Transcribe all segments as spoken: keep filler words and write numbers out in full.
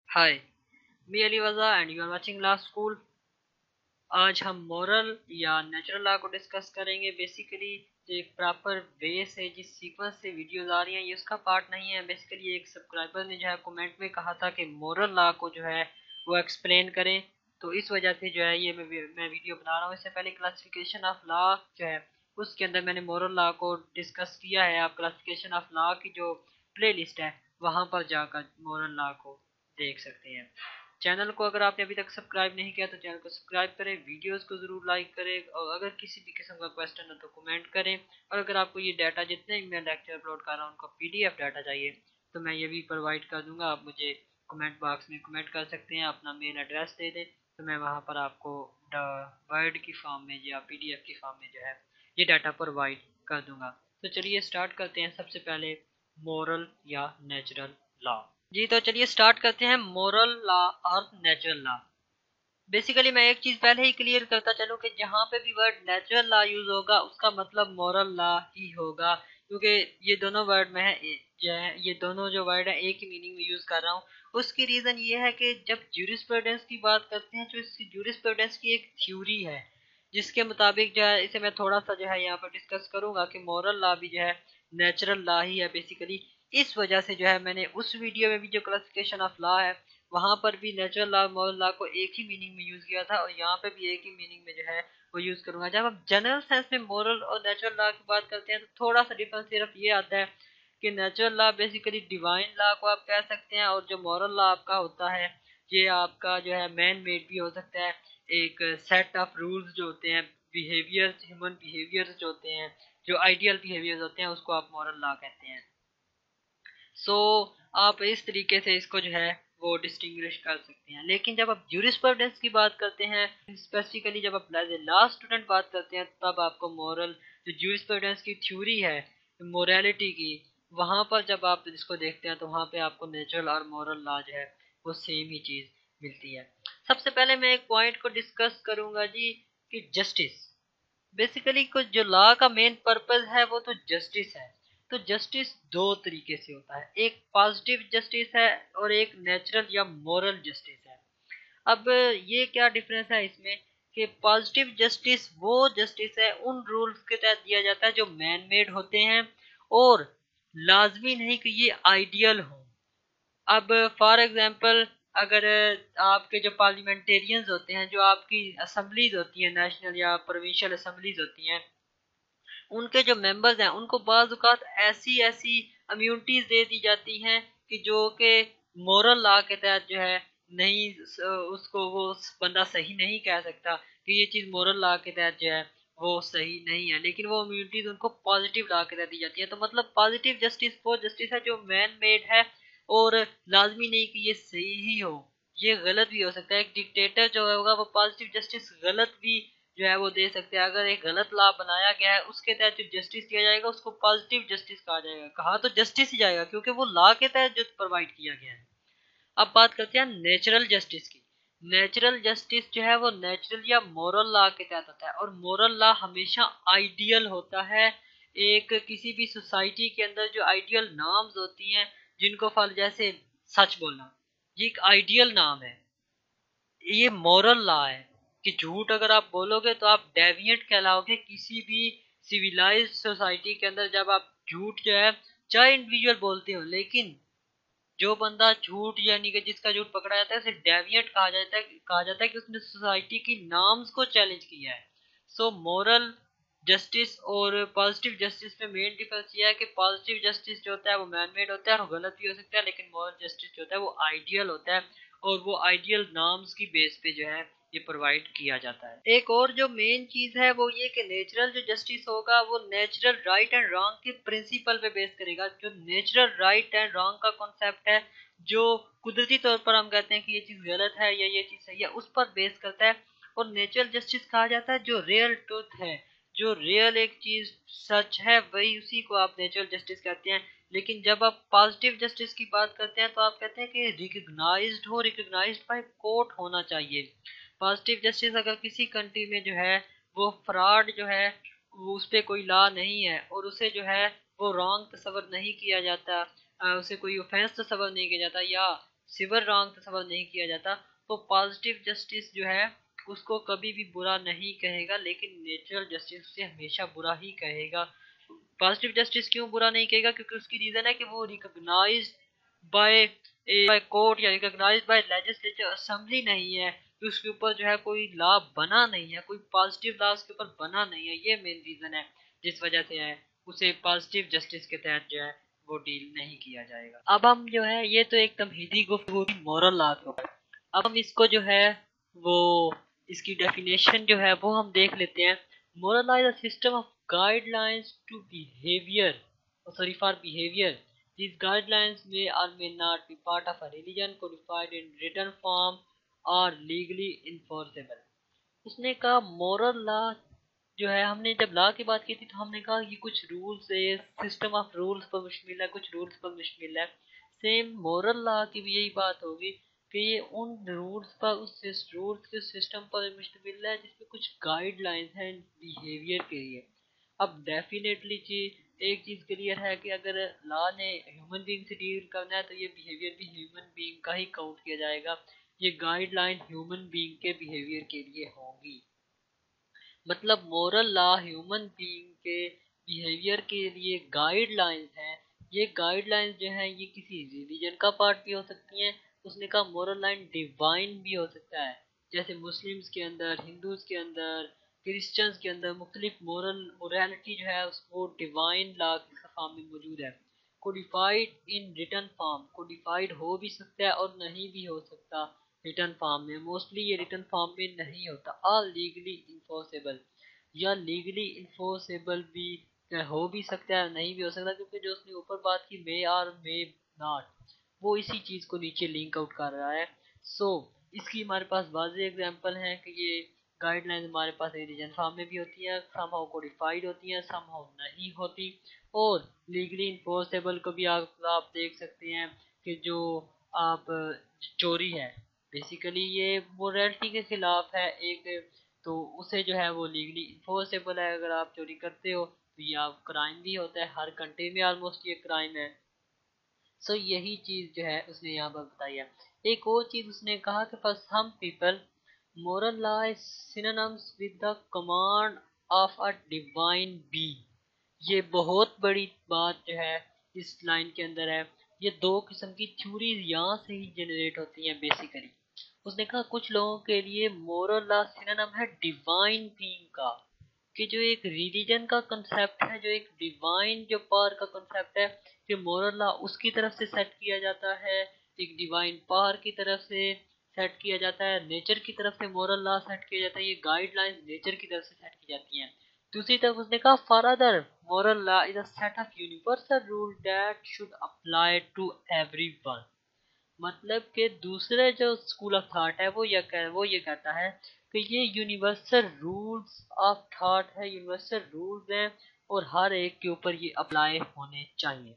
हाय, मी Ali Vaza and you are watching law school. आज हम मॉरल या नेचुरल लॉ को डिस्कस करेंगे। बेसिकली जो एक प्रॉपर वे से जिस सीक्वेंस से वीडियोस आ रही हैं ये उसका पार्ट नहीं है। बेसिकली एक सब्सक्राइबर ने जो है कमेंट में कहा था कि मॉरल लॉ को जो है वो एक्सप्लेन करें, तो इस वजह से जो है ये मैं, मैं वीडियो बना रहा हूँ। इससे पहले क्लासिफिकेशन ऑफ लॉ जो है उसके अंदर मैंने मॉरल लॉ को डिस्कस किया है। आप क्लासिफिकेशन ऑफ लॉ की जो प्ले लिस्ट है वहाँ पर जाकर मॉरल लॉ को देख सकते हैं। चैनल को अगर आपने अभी तक सब्सक्राइब नहीं किया तो चैनल को सब्सक्राइब करें, वीडियोस को ज़रूर लाइक करें और अगर किसी भी किस्म का क्वेश्चन हो तो कमेंट करें। और अगर आपको ये डाटा जितने भी मैं लेक्चर अपलोड कर रहा हूँ उनका पीडीएफ डाटा चाहिए तो मैं ये भी प्रोवाइड कर दूंगा। आप मुझे कमेंट बॉक्स में कमेंट कर सकते हैं, अपना मेल एड्रेस दे दें तो मैं वहाँ पर आपको वर्ड की फॉर्म में या पीडीएफ की फॉर्म में जो है ये डाटा प्रोवाइड कर दूंगा। तो चलिए स्टार्ट करते हैं। सबसे पहले मॉरल या नेचुरल लॉ। जी तो चलिए स्टार्ट करते हैं मोरल लॉ और नेचुरल लॉ। बेसिकली मैं एक चीज पहले ही क्लियर करता चलूं कि जहां पे भी वर्ड नेचुरल लॉ यूज होगा उसका मतलब मोरल लॉ ही होगा, क्योंकि ये दोनों वर्ड में है जो है ये दोनों जो वर्ड है एक ही मीनिंग में यूज कर रहा हूँ। उसकी रीजन ये है कि जब ज्यूरिस्प्रूडेंस की बात करते हैं तो इसकी ज्यूरिस्प्रूडेंस की एक थ्योरी है जिसके मुताबिक जो है इसे मैं थोड़ा सा जो है यहाँ पर डिस्कस करूंगा कि मोरल लॉ भी जो है नेचुरल लॉ ही है बेसिकली। इस वजह से जो है मैंने उस वीडियो में भी जो क्लासिफिकेशन ऑफ लॉ है वहां पर भी नेचुरल लॉ मॉरल लॉ को एक ही मीनिंग में यूज किया था और यहाँ पे भी एक ही मीनिंग में जो है वो यूज करूंगा। जब हम जनरल सेंस में मॉरल और नेचुरल लॉ की बात करते हैं तो थोड़ा सा डिफरेंस सिर्फ ये आता है कि natural law basically divine law को आप कह सकते हैं और जो मॉरल लॉ आपका होता है ये आपका जो है मैन मेड भी हो सकता है। एक सेट ऑफ रूल्स जो होते हैं, बिहेवियर, ह्यूमन बिहेवियर्स जो होते हैं, जो आइडियल बिहेवियर्स होते हैं उसको आप मॉरल लॉ कहते हैं। सो so, आप इस तरीके से इसको जो है वो डिस्टिंग्विश कर सकते हैं। लेकिन जब आप ज्यूरिस्प्रूडेंस की बात करते हैं, स्पेसिफिकली जब आप एज ए लॉ स्टूडेंट बात करते हैं तब आपको मॉरल जो ज्यूरिस्प्रूडेंस की थ्योरी है मोरालिटी की, वहां पर जब आप इसको देखते हैं तो वहां पे आपको नेचुरल और मॉरल लॉ जो है वो सेम ही चीज मिलती है। सबसे पहले मैं एक पॉइंट को डिस्कस करूंगा जी कि जस्टिस। बेसिकली कुछ जो लॉ का मेन पर्पस है वो तो जस्टिस है। तो जस्टिस दो तरीके से होता है, एक पॉजिटिव जस्टिस है और एक नेचुरल या मोरल जस्टिस है। अब ये क्या डिफरेंस है इसमें कि पॉजिटिव जस्टिस वो जस्टिस है उन रूल्स के तहत दिया जाता है जो मैन मेड होते हैं और लाजमी नहीं कि ये आइडियल हो। अब फॉर एग्जांपल अगर आपके जो पार्लियामेंटेरियंस होते हैं, जो आपकी असेंबलीज होती हैं, नेशनल या प्रोविंशियल असेंबलीज होती हैं, उनके जो मेंबर्स हैं उनको बाज़ औक़ात ऐसी ऐसी इम्यूनिटीज दे दी जाती हैं कि जो कि मोरल लॉ के तहत जो है नहीं, उसको वो बंदा सही नहीं कह सकता कि ये चीज़ मोरल लॉ के तहत जो है वो सही नहीं है, लेकिन वो इम्यूनिटीज उनको पॉजिटिव लॉ के तहत दी जाती है। तो मतलब पॉजिटिव जस्टिस वो जस्टिस है जो मैन मेड है और लाजमी नहीं कि ये सही ही हो, ये गलत भी हो सकता है। एक डिक्टेटर जो होगा वो पॉजिटिव जस्टिस गलत भी जो है वो दे सकते हैं। अगर एक गलत लॉ बनाया गया है उसके तहत जो जस्टिस दिया जाएगा उसको पॉजिटिव जस्टिस कहा जाएगा। कहा तो जस्टिस ही जाएगा क्योंकि वो लॉ के तहत जो प्रोवाइड किया गया है। अब बात करते हैं नेचुरल जस्टिस की। नेचुरल जस्टिस जो है वो नेचुरल या मोरल लॉ के तहत होता है और मोरल लॉ हमेशा आइडियल होता है। एक किसी भी सोसाइटी के अंदर जो आइडियल नॉर्म्स होती हैं जिनको फॉलो, जैसे सच बोलना, ये एक आइडियल नाम है, ये मॉरल लॉ है कि झूठ अगर आप बोलोगे तो आप डेविएंट कहलाओगे। किसी भी सिविलाइज्ड सोसाइटी के अंदर जब आप झूठ जो है, चाहे इंडिविजुअल बोलते हो, लेकिन जो बंदा झूठ यानी कि जिसका झूठ पकड़ा जाता है उसे डेविएंट कहा जाता है कहा जाता है कि उसने सोसाइटी की नॉर्म्स को चैलेंज किया है। सो मोरल जस्टिस और पॉजिटिव जस्टिस में मेन डिफरेंस ये है कि पॉजिटिव जस्टिस जो होता है वो मैन मेड होता है और गलत भी हो सकता है, लेकिन मोरल जस्टिस जो होता है वो आइडियल होता है और वो आइडियल नॉर्म्स की बेस पे जो है ये प्रोवाइड किया जाता है। एक और जो मेन चीज है वो ये कि नेचुरल जो जस्टिस होगा वो नेचुरल राइट एंड रॉन्ग के प्रिंसिपल पे बेस करेगा। जो नेचुरल राइट एंड रॉन्ग का कॉन्सेप्ट है, जो कुदरती तौर पर हम कहते हैं कि ये चीज गलत है या ये चीज सही है, उस पर बेस करता है। और नेचुरल जस्टिस कहा जाता है जो रियल ट्रूथ है, जो रियल एक चीज सच है वही उसी को आप नेचुरल जस्टिस कहते हैं। लेकिन जब आप पॉजिटिव जस्टिस की बात करते हैं तो आप कहते हैं कि रिकग्नाइज्ड हो, रिकग्नाइज्ड बाय कोर्ट होना चाहिए। पॉजिटिव जस्टिस अगर किसी कंट्री में जो है वो फ्रॉड जो है वो उस पर कोई लॉ नहीं है और उसे जो है वो रॉन्ग तस्वर नहीं किया जाता, उसे कोई ऑफेंस तस्वर नहीं किया जाता या सिविल रॉन्ग तस्वर नहीं किया जाता। तो पॉजिटिव जस्टिस जो है उसको कभी भी बुरा नहीं कहेगा, लेकिन नेचुरल जस्टिस से हमेशा बुरा ही कहेगा। पॉजिटिव जस्टिस क्यों बुरा नहीं कहेगा? क्योंकि उसकी रीजन है कि वो रिकॉग्नाइज्ड बाय बाय कोर्ट या रिकॉग्नाइज्ड बाय लेजिस्लेचर असेंबली नहीं है, कि उसके ऊपर जो है कोई लॉ बना नहीं है, कोई पॉजिटिव लॉ उसके ऊपर बना नहीं है। ये मेन रीजन है जिस वजह से है उसे पॉजिटिव जस्टिस के तहत जो है वो डील नहीं किया जाएगा। अब हम जो है ये तो एकदम हिदी गुफ्तगू मॉरल लॉ के ऊपर, अब हम इसको जो है वो इसकी डेफिनेशन जो है वो हम देख लेते हैं। Moral law is a system of guidelines to behaviour, sorry for behavior. These guidelines may or may not be part of a religion, codified in written form or legally enforceable. उसने कहा moral law जो है, हमने जब law की बात की थी तो हमने कहा ये कुछ रूल्स है, सिस्टम ऑफ रूल्स पर मुश्तमिल है, कुछ रूल्स पर मुश्तमिल है। सेम मोरल लॉ की भी यही बात होगी कि ये उन रूल्स पर, उस रूल्स के सिस्टम पर मुश्तमिल है जिसमें कुछ गाइडलाइंस हैं बिहेवियर के लिए। अब डेफिनेटली चीज एक चीज क्लियर है कि अगर लॉ ने ह्यूमन बीइंग से डील करना है तो ये बिहेवियर भी ह्यूमन बीइंग का ही काउंट किया जाएगा। ये गाइडलाइन ह्यूमन बीइंग के बिहेवियर के लिए होंगी। मतलब मोरल लॉ ह्यूमन बीइंग के बिहेवियर के लिए गाइडलाइंस हैं। ये गाइडलाइंस जो हैं ये किसी रिलीजन का पार्ट भी हो सकती हैं। उसने कहा मोरल लाइन डिवाइन भी हो सकता है, जैसे मुस्लिम्स के अंदर, हिंदूज के अंदर, क्रिश्चियंस के अंदर मुख्तलिफ मोरल मोरालिटी जो है उसको डिवाइन लॉ के फॉर्म में मौजूद है। Codified in written form, codified हो भी सकता है और नहीं भी हो सकता रिटन फॉर्म में। मोस्टली ये रिटन फॉर्म में नहीं होता। और लीगली इन्फोर्सेबल, या लीगली इन्फोर्सेबल भी हो भी सकता है, नहीं भी हो सकता, क्योंकि जो उसने ऊपर बात की मे और मे नॉट, वो इसी चीज को नीचे लिंक आउट कर रहा है। सो so, इसकी हमारे पास वाज़ेह एग्जांपल हैं कि ये गाइडलाइंस हमारे पास रिटन फॉर्म में भी होती हैं, समहाउ कोडिफाइड होती हैं, समहाउ नहीं होती। और लीगली इन्फोर्सेबल को भी आप, आप देख सकते हैं कि जो आप चोरी है, बेसिकली ये मोरालिटी के खिलाफ है एक, तो उसे जो है वो लीगली इन्फोर्सेबल है। अगर आप चोरी करते हो तो ये आप क्राइम भी होता है, हर कंट्री में ऑलमोस्ट ये क्राइम है। सो so, यही चीज जो है उसने यहाँ पर बताई है। एक और चीज उसने कहा कि for some people moral law is synonyms with the command of a divine being. ये बहुत बड़ी बात जो है इस लाइन के अंदर है। ये दो किस्म की थ्योरीज यहाँ से ही जनरेट होती हैं बेसिकली। उसने कहा कुछ लोगों के लिए मोरल लॉ सिनोनिम है डिवाइन बीइंग का, कि जो एक रिलीजन का कंसेप्ट है, जो एक डिवाइन जो पावर का कंसेप्ट है, कि मोरल लॉ उसकी तरफ से सेट किया जाता है, एक डिवाइन पावर की तरफ से सेट किया जाता है, नेचर की तरफ से मोरल लॉ सेट किया जाता है, ये गाइडलाइंस नेचर की तरफ से सेट की जाती हैं। दूसरी तरफ उसने कहा for other moral law is a set of universal rule that should apply to everyone. मतलब कि दूसरे जो स्कूल ऑफ थॉट है वो ये कह वो ये कहता है कि ये यूनिवर्सल रूल्स ऑफ थॉट है, यूनिवर्सल रूल्स हैं और हर एक के ऊपर ये अप्लाई होने चाहिए।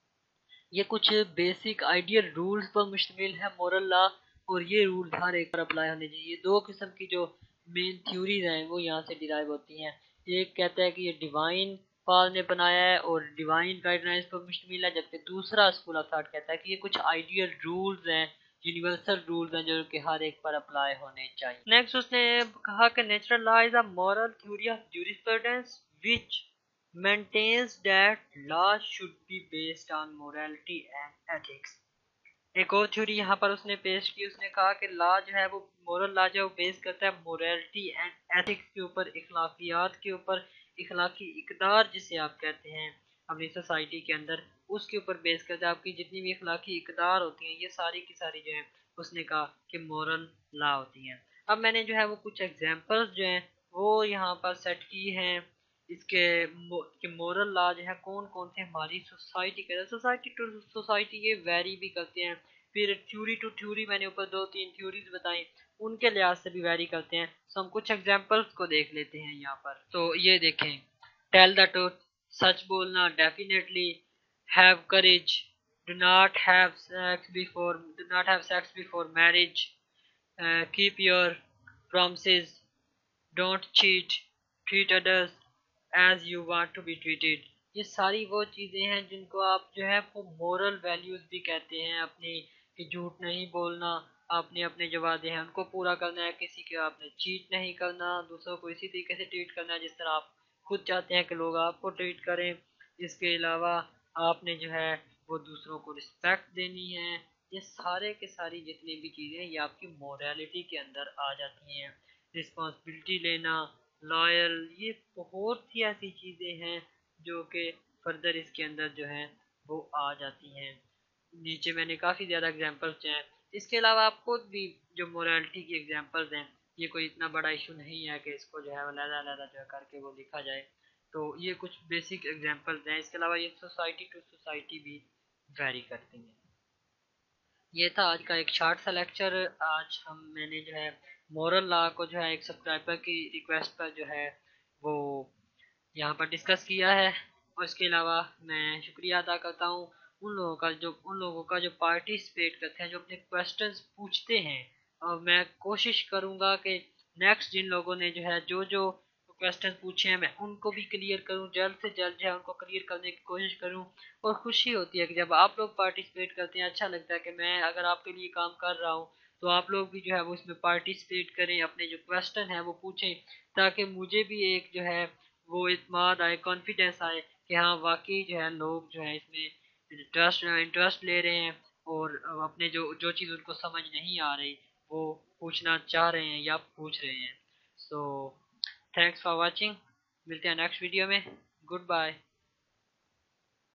ये कुछ बेसिक आइडियल रूल्स पर मुश्तमिल है मोरल लॉ, और ये रूल्स हर एक पर अप्लाई होने चाहिए। दो किस्म की जो मेन थ्योरीज हैं वो यहाँ से डिराइव होती हैं। एक कहता है कि ये डिवाइन पाल ने बनाया है और डिवाइन गाइडलाइंस पर मुश्तमिल है, जबकि दूसरा स्कूल ऑफ थॉट कहता है कि ये कुछ आइडियल रूल्स हैं, यूनिवर्सल रूल्स हैं जो कि हर एक पर अप्लाई होने चाहिए। नेक्स्ट उसने कहा कि natural law is a moral theory of jurisprudence which maintains that law should be based on morality and ethics। एक और थ्योरी यहाँ पर उसने पेश की। उसने कहा कि लॉ जो है वो मोरल लॉ जो है वो बेस करता है मोरालिटी एंड एथिक्स के ऊपर, इखलाकियात के ऊपर, इखलाकी इकदार जिसे आप कहते हैं अपनी सोसाइटी के अंदर, उसके ऊपर बेस करता है। आपकी जितनी भी इखलाकी इकदार होती हैं ये सारी की सारी जो है उसने कहा कि मोरल लॉ होती हैं। अब मैंने जो है वो कुछ एग्जांपल्स जो हैं वो यहाँ पर सेट की हैं इसके कि मोरल लॉ जो है कौन कौन से हमारी सोसाइटी के, सोसाइटी टू सोसाइटी ये वेरी भी करते हैं। फिर थ्योरी टू थ्योरी मैंने ऊपर दो तीन थ्योरीज बताई, उनके लिहाज से भी वेरी करते हैं। तो हम कुछ एग्जांपल्स को देख लेते हैं यहाँ पर। तो ये देखें, टेल द ट्रूथ, सच बोलना, definitely, have courage, do not have sex before do not have sex before marriage, keep your promises, don't cheat, treat others as you want to be treated. ये सारी वो चीज़ें हैं जिनको आप जो है वो मोरल वैल्यूज़ भी कहते हैं, अपनी कि झूठ नहीं बोलना, आपने अपने जो वादे हैं उनको पूरा करना है, किसी के आपने चीट नहीं करना, दूसरों को इसी तरीके से ट्रीट करना है जिस तरह आप खुद चाहते हैं कि लोग आपको ट्रीट करें। इसके अलावा आपने जो है वो दूसरों को रिस्पेक्ट देनी है। ये सारे के सारी जितनी भी चीज़ें हैं ये आपकी मोरालिटी के अंदर आ जाती हैं। रिस्पॉन्सिबिलिटी लेना, लॉयल, ये बहुत सी ऐसी चीज़ें हैं जो कि फर्दर इसके अंदर जो है वो आ जाती हैं। नीचे मैंने काफ़ी ज़्यादा एग्जांपल्स हैं। इसके अलावा आप खुद भी जो मोरालिटी की एग्जांपल्स हैं, ये कोई इतना बड़ा इशू नहीं है कि इसको जो है अलग-अलग जो है करके वो लिखा जाए। तो ये कुछ बेसिक एग्जांपल्स हैं। इसके अलावा ये सोसाइटी टू सोसाइटी भी वैरी करती हैं। ये था आज का एक शॉर्ट सा लेक्चर। आज हम मैंने जो है मोरल लॉ को जो है एक सब्सक्राइबर की रिक्वेस्ट पर जो है वो यहाँ पर डिस्कस किया है। और इसके अलावा मैं शुक्रिया अदा करता हूँ उन लोगों का जो उन लोगों का जो पार्टिसिपेट करते हैं, जो अपने क्वेश्चंस पूछते हैं। और मैं कोशिश करूँगा कि नेक्स्ट जिन लोगों ने जो है जो जो क्वेश्चन पूछे हैं मैं उनको भी क्लियर करूँ, जल्द से जल्द जो है उनको क्लियर करने की कोशिश करूँ। और खुशी होती है कि जब आप लोग पार्टिसिपेट करते हैं, अच्छा लगता है कि मैं अगर आपके लिए काम कर रहा हूँ तो आप लोग भी जो है वो इसमें पार्टिसिपेट करें, अपने जो क्वेश्चन है वो पूछें, ताकि मुझे भी एक जो है वो इत्मीनान आए, कॉन्फिडेंस आए कि हाँ वाकई जो है लोग जो है इसमें इंटरेस्ट इंटरेस्ट ले रहे हैं और अपने जो जो चीज़ उनको समझ नहीं आ रही वो पूछना चाह रहे हैं या पूछ रहे हैं। So thanks for watching. मिलते हैं नेक्स्ट वीडियो में। Good bye.